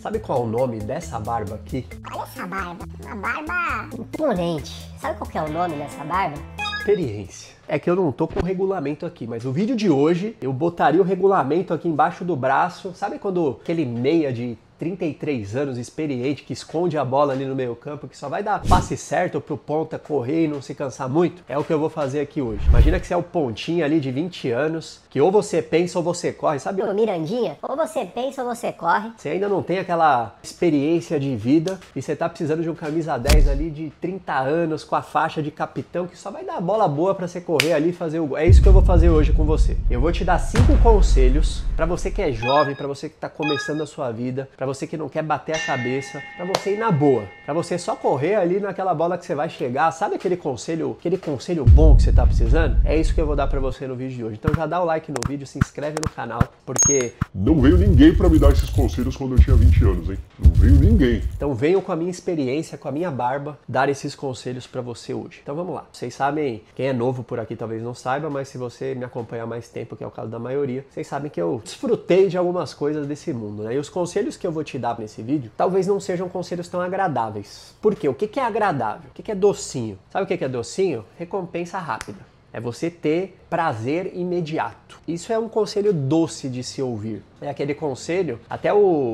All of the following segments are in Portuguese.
Sabe qual é o nome dessa barba aqui? Olha essa barba, uma barba imponente. Sabe qual que é o nome dessa barba? Experiência. É que eu não tô com o regulamento aqui, mas o vídeo de hoje eu botaria o regulamento aqui embaixo do braço. Sabe quando aquele meia de 33 anos, experiente, que esconde a bola ali no meio campo, que só vai dar passe certo pro ponta correr e não se cansar muito? É o que eu vou fazer aqui hoje. Imagina que você é o pontinho ali de 20 anos, que ou você pensa ou você corre, sabe? O Mirandinha, ou você pensa ou você corre. Você ainda não tem aquela experiência de vida e você tá precisando de um camisa 10 ali de 30 anos com a faixa de capitão que só vai dar bola boa pra você correr ali e fazer o gol. É isso que eu vou fazer hoje com você. Eu vou te dar 5 conselhos pra você que é jovem, pra você que tá começando a sua vida, pra você que não quer bater a cabeça, pra você ir na boa, pra você só correr ali naquela bola que você vai chegar. Sabe aquele conselho bom que você tá precisando? É isso que eu vou dar pra você no vídeo de hoje. Então já dá o like no vídeo, se inscreve no canal, porque não veio ninguém pra me dar esses conselhos quando eu tinha 20 anos, hein? Não veio ninguém. Então venho com a minha experiência, com a minha barba, dar esses conselhos pra você hoje. Então vamos lá. Vocês sabem, quem é novo por aqui talvez não saiba, mas se você me acompanha há mais tempo, que é o caso da maioria, vocês sabem que eu desfrutei de algumas coisas desse mundo, né? E os conselhos que eu vou te dar nesse vídeo, talvez não sejam conselhos tão agradáveis. Por quê? O que é agradável? O que é docinho? Sabe o que é docinho? Recompensa rápida. É você ter prazer imediato. Isso é um conselho doce de se ouvir. É aquele conselho, até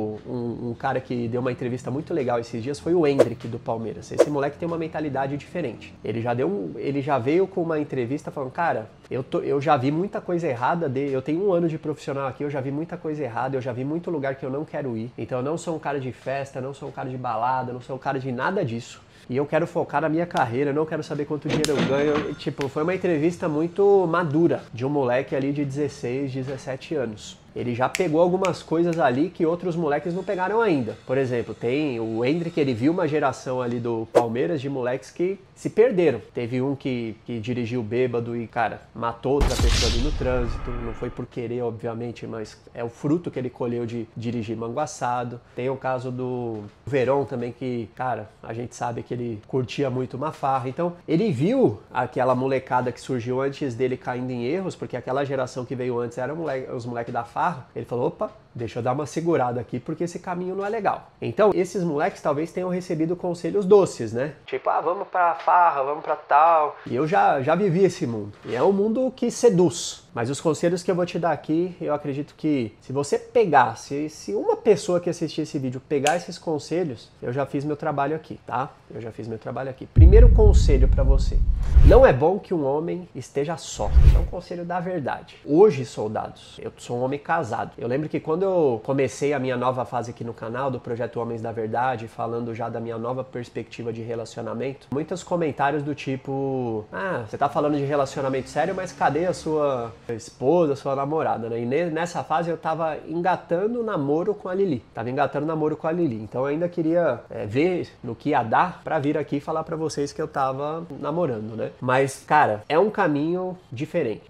um cara que deu uma entrevista muito legal esses dias foi o Hendrick do Palmeiras. Esse moleque tem uma mentalidade diferente. Ele já veio com uma entrevista falando, cara, eu já vi muita coisa errada, eu tenho 1 ano de profissional aqui, eu já vi muita coisa errada, eu já vi muito lugar que eu não quero ir. Então eu não sou um cara de festa, não sou um cara de balada, não sou um cara de nada disso. E eu quero focar na minha carreira, eu não quero saber quanto dinheiro eu ganho. Tipo, foi uma entrevista muito madura de um moleque ali de 16, 17 anos. Ele já pegou algumas coisas ali que outros moleques não pegaram ainda. Por exemplo, tem o Hendrick, ele viu uma geração ali do Palmeiras de moleques que se perderam. Teve um que dirigiu bêbado e, cara, matou outra pessoa ali no trânsito. Não foi por querer, obviamente, mas é o fruto que ele colheu de dirigir manguaçado. Tem o caso do Verón também que, cara, a gente sabe que ele curtia muito uma farra. Então, ele viu aquela molecada que surgiu antes dele caindo em erros, porque aquela geração que veio antes era os moleques da farra. Ele falou, opa, deixa eu dar uma segurada aqui porque esse caminho não é legal. Então, esses moleques talvez tenham recebido conselhos doces, né? Tipo, vamos pra farra, vamos pra tal. E eu já vivi esse mundo. E é um mundo que seduz. Mas os conselhos que eu vou te dar aqui, eu acredito que se você pegar, se uma pessoa que assistir esse vídeo pegar esses conselhos, eu já fiz meu trabalho aqui, tá? Eu já fiz meu trabalho aqui. Primeiro conselho pra você. Não é bom que um homem esteja só. É um conselho da verdade. Hoje, soldados, eu sou um homem casado. Eu lembro que quando eu comecei a minha nova fase aqui no canal, do Projeto Homens da Verdade, falando já da minha nova perspectiva de relacionamento, muitos comentários do tipo, você tá falando de relacionamento sério, mas cadê a sua esposa, sua namorada, né? E nessa fase eu tava engatando namoro com a Lili. Então eu ainda queria ver no que ia dar pra vir aqui falar pra vocês que eu tava namorando, né? Mas, cara, é um caminho diferente.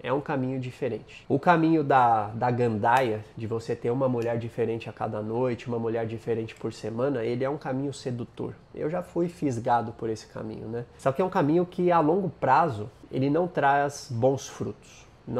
O caminho da gandaia, de você ter uma mulher diferente a cada noite, uma mulher diferente por semana, ele é um caminho sedutor. Eu já fui fisgado por esse caminho, né? Só que é um caminho que a longo prazo, ele não traz bons frutos.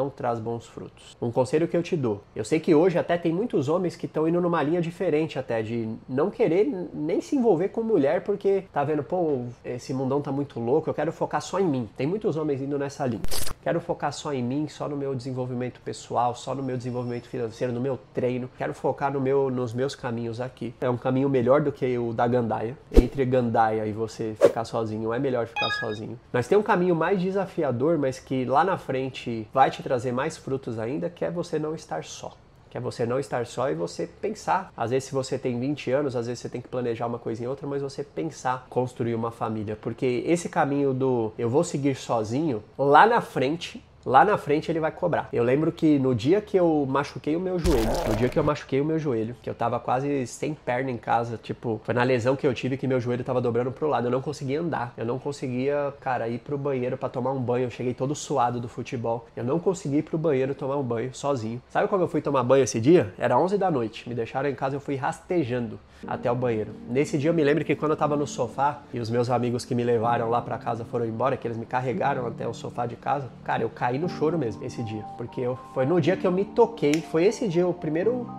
Um conselho que eu te dou. Eu sei que hoje até tem muitos homens que estão indo numa linha diferente até, de não querer nem se envolver com mulher porque tá vendo, pô, esse mundão tá muito louco, eu quero focar só em mim. Tem muitos homens indo nessa linha. Quero focar só em mim, só no meu desenvolvimento pessoal, só no meu desenvolvimento financeiro, no meu treino. Quero focar nos meus caminhos aqui. É um caminho melhor do que o da gandaia. Entre gandaia e você ficar sozinho, é melhor ficar sozinho. Mas tem um caminho mais desafiador, mas que lá na frente vai te trazer mais frutos ainda, que é você não estar só. E você pensar. Às vezes, se você tem 20 anos, às vezes você tem que planejar uma coisa em outra, mas você pensar, construir uma família. Porque esse caminho do eu vou seguir sozinho, lá na frente ele vai cobrar. Eu lembro que no dia que eu machuquei o meu joelho, que eu tava quase sem perna em casa, tipo, foi na lesão que eu tive que meu joelho tava dobrando pro lado, eu não conseguia andar, eu não conseguia, cara, ir pro banheiro pra tomar um banho, eu cheguei todo suado do futebol, eu não consegui ir pro banheiro tomar um banho sozinho. Sabe como eu fui tomar banho esse dia? Era 11 da noite, me deixaram em casa, eu fui rastejando até o banheiro. Nesse dia eu me lembro que quando eu tava no sofá, e os meus amigos que me levaram lá pra casa foram embora, que eles me carregaram até o sofá de casa, cara, eu caí no choro mesmo esse dia, porque foi no dia que eu me toquei, foi esse dia o primeiro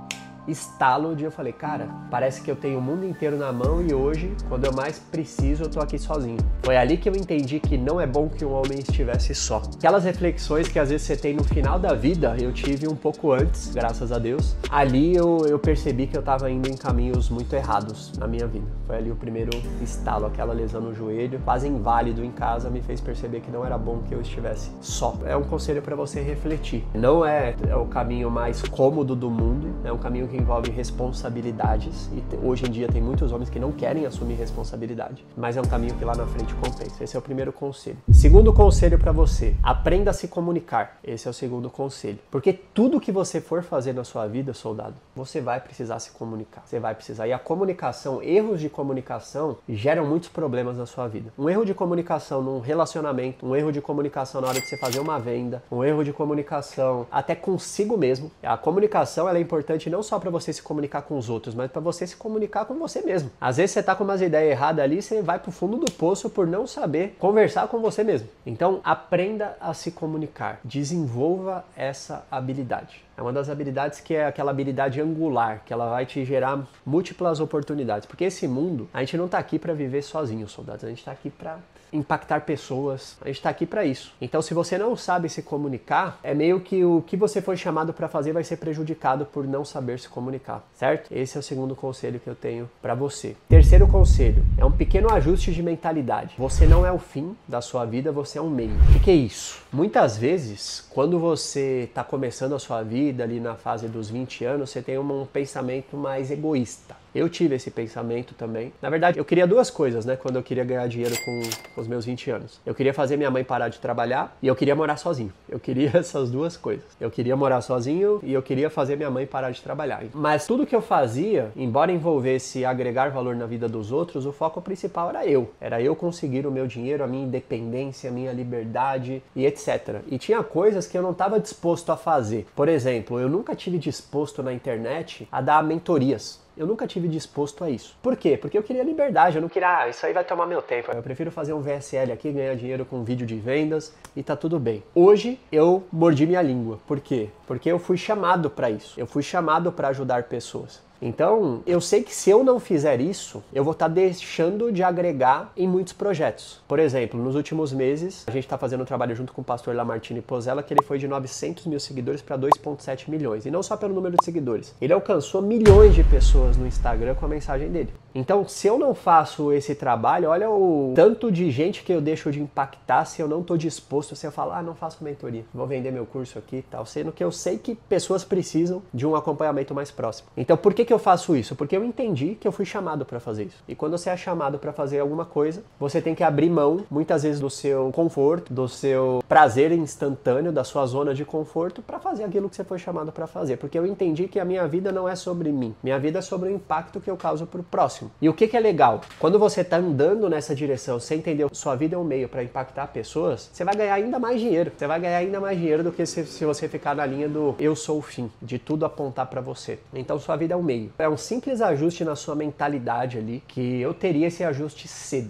estalo de eu falei, cara, parece que eu tenho o mundo inteiro na mão e hoje, quando eu mais preciso, eu tô aqui sozinho. Foi ali que eu entendi que não é bom que um homem estivesse só. Aquelas reflexões que às vezes você tem no final da vida, eu tive um pouco antes, graças a Deus. Ali eu percebi que eu tava indo em caminhos muito errados na minha vida. Foi ali o primeiro estalo, aquela lesão no joelho, quase inválido em casa, me fez perceber que não era bom que eu estivesse só. É um conselho para você refletir. Não é o caminho mais cômodo do mundo, é um caminho que envolve responsabilidades e hoje em dia tem muitos homens que não querem assumir responsabilidade, mas é um caminho que lá na frente compensa. Esse é o primeiro conselho. Segundo conselho para você, aprenda a se comunicar. Esse é o segundo conselho. Porque tudo que você for fazer na sua vida, soldado, você vai precisar se comunicar. Você vai precisar. E a comunicação, erros de comunicação geram muitos problemas na sua vida. Um erro de comunicação num relacionamento, um erro de comunicação na hora de você fazer uma venda, um erro de comunicação até consigo mesmo. A comunicação ela é importante não só para você se comunicar com os outros, mas para você se comunicar com você mesmo. Às vezes você tá com umas ideias erradas ali, você vai pro fundo do poço por não saber conversar com você mesmo. Então, aprenda a se comunicar. Desenvolva essa habilidade. É uma das habilidades que é aquela habilidade angular, que ela vai te gerar múltiplas oportunidades. Porque esse mundo, a gente não tá aqui para viver sozinho, soldados. A gente tá aqui para impactar pessoas. A gente tá aqui para isso. Então, se você não sabe se comunicar, é meio que o que você foi chamado para fazer vai ser prejudicado por não saber se comunicar, certo? Esse é o segundo conselho que eu tenho para você. Terceiro conselho, é um pequeno ajuste de mentalidade. Você não é o fim da sua vida, você é um meio. O que é isso? Muitas vezes, quando você tá começando a sua vida ali na fase dos 20 anos, você tem um pensamento mais egoísta. Eu tive esse pensamento também. Na verdade, eu queria duas coisas, né? Quando eu queria ganhar dinheiro com os meus 20 anos. Eu queria fazer minha mãe parar de trabalhar e eu queria morar sozinho. Eu queria essas duas coisas. Eu queria morar sozinho e eu queria fazer minha mãe parar de trabalhar. Mas tudo que eu fazia, embora envolvesse agregar valor na vida dos outros, o foco principal era eu. Era eu conseguir o meu dinheiro, a minha independência, a minha liberdade e etc. E tinha coisas que eu não estava disposto a fazer. Por exemplo, eu nunca tive disposto na internet a dar mentorias. Eu nunca tive disposto a isso. Por quê? Porque eu queria liberdade, eu não queria, isso aí vai tomar meu tempo. Eu prefiro fazer um VSL aqui, ganhar dinheiro com vídeo de vendas e tá tudo bem. Hoje eu mordi minha língua. Por quê? Porque eu fui chamado para isso. Eu fui chamado para ajudar pessoas. Então, eu sei que se eu não fizer isso, eu vou estar deixando de agregar em muitos projetos. Por exemplo, nos últimos meses, a gente está fazendo um trabalho junto com o pastor Lamartine Pozella, que ele foi de 900 mil seguidores para 2,7 milhões. E não só pelo número de seguidores. Ele alcançou milhões de pessoas no Instagram com a mensagem dele. Então, se eu não faço esse trabalho, olha o tanto de gente que eu deixo de impactar se eu não estou disposto, se eu falar, não faço mentoria, vou vender meu curso aqui e tal, sendo que eu sei que pessoas precisam de um acompanhamento mais próximo. Então, por que eu faço isso? Porque eu entendi que eu fui chamado para fazer isso. E quando você é chamado para fazer alguma coisa, você tem que abrir mão, muitas vezes, do seu conforto, do seu prazer instantâneo, da sua zona de conforto, para fazer aquilo que você foi chamado para fazer. Porque eu entendi que a minha vida não é sobre mim. Minha vida é sobre o impacto que eu causo para o próximo. E o que é legal? Quando você está andando nessa direção, você entendeu que sua vida é um meio para impactar pessoas, você vai ganhar ainda mais dinheiro. Você vai ganhar ainda mais dinheiro do que se você ficar na linha do eu sou o fim, de tudo apontar para você. Então sua vida é um meio. É um simples ajuste na sua mentalidade ali, que eu teria esse ajuste cedo.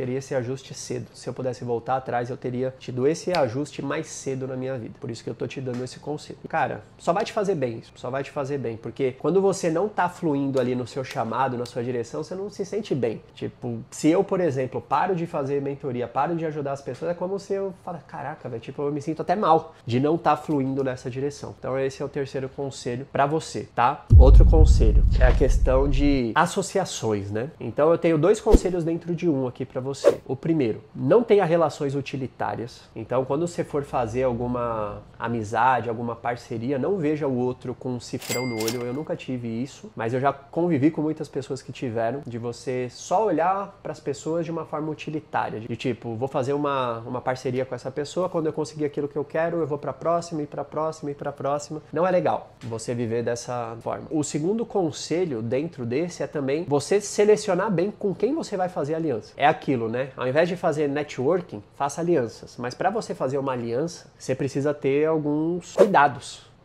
Se eu pudesse voltar atrás, eu teria tido esse ajuste mais cedo na minha vida. Por isso que eu tô te dando esse conselho. Cara, só vai te fazer bem isso. Só vai te fazer bem. Porque quando você não tá fluindo ali no seu chamado, na sua direção, você não se sente bem. Tipo, se eu, por exemplo, paro de fazer mentoria, paro de ajudar as pessoas, é como se eu falo, caraca, velho, tipo, eu me sinto até mal de não tá fluindo nessa direção. Então esse é o terceiro conselho pra você, tá? Outro conselho é a questão de associações, né? Então eu tenho dois conselhos dentro de um aqui pra você. O primeiro, não tenha relações utilitárias. Então quando você for fazer alguma amizade, alguma parceria, não veja o outro com um cifrão no olho. Eu nunca tive isso, mas eu já convivi com muitas pessoas que tiveram, de você só olhar pras pessoas de uma forma utilitária. De tipo, vou fazer uma parceria com essa pessoa, quando eu conseguir aquilo que eu quero, eu vou pra próxima, e pra próxima, e pra próxima. Não é legal você viver dessa forma. O segundo conselho dentro desse é também você selecionar bem com quem você vai fazer aliança. É aquilo, né? Ao invés de fazer networking, faça alianças. Mas para você fazer uma aliança, você precisa ter alguns cuidados.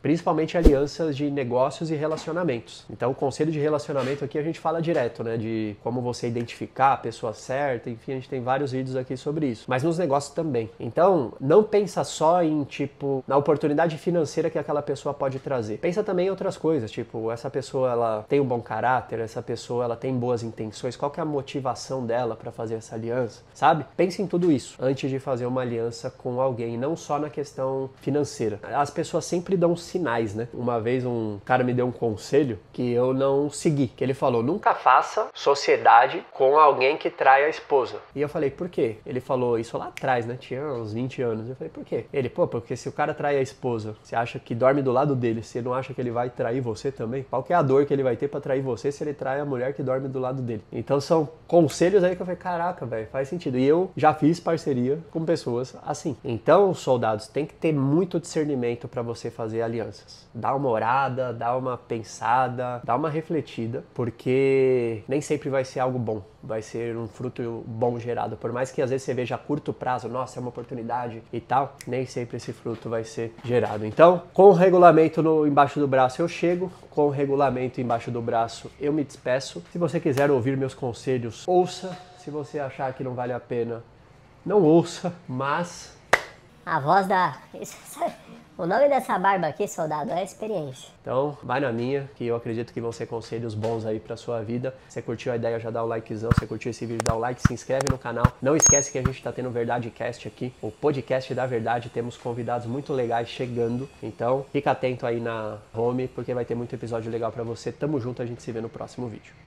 principalmente alianças de negócios e relacionamentos. Então, o conselho de relacionamento aqui a gente fala direto, né, de como você identificar a pessoa certa, enfim, a gente tem vários vídeos aqui sobre isso. Mas nos negócios também. Então, não pensa só em, tipo, na oportunidade financeira que aquela pessoa pode trazer. Pensa também em outras coisas, tipo, essa pessoa, ela tem um bom caráter, essa pessoa, ela tem boas intenções, qual que é a motivação dela para fazer essa aliança, sabe? Pense em tudo isso antes de fazer uma aliança com alguém, não só na questão financeira. As pessoas sempre dão sinais, né? Uma vez um cara me deu um conselho que eu não segui, que ele falou, nunca faça sociedade com alguém que trai a esposa. E eu falei, por quê? Ele falou isso lá atrás, né? Tinha uns 20 anos. Eu falei, por quê? Ele, porque se o cara trai a esposa, você acha que dorme do lado dele, você não acha que ele vai trair você também? Qual que é a dor que ele vai ter pra trair você se ele trai a mulher que dorme do lado dele? Então são conselhos aí que eu falei, caraca, velho, faz sentido. E eu já fiz parceria com pessoas assim. Então, soldados, tem que ter muito discernimento pra você fazer alianças. Dá uma orada, dá uma pensada, dá uma refletida, porque nem sempre vai ser algo bom. Vai ser um fruto bom gerado. Por mais que às vezes você veja a curto prazo, nossa, é uma oportunidade e tal, nem sempre esse fruto vai ser gerado. Então, com o regulamento embaixo do braço eu chego, com o regulamento embaixo do braço eu me despeço. Se você quiser ouvir meus conselhos, ouça. Se você achar que não vale a pena, não ouça, mas... A voz da... O nome dessa barba aqui, soldado, é experiência. Então, vai na minha, que eu acredito que vão ser conselhos bons aí pra sua vida. Se você curtiu a ideia, já dá o likezão. Se você curtiu esse vídeo, dá o like, se inscreve no canal. Não esquece que a gente tá tendo o VerdadeCast aqui, o podcast da verdade. Temos convidados muito legais chegando. Então, fica atento aí na home, porque vai ter muito episódio legal pra você. Tamo junto, a gente se vê no próximo vídeo.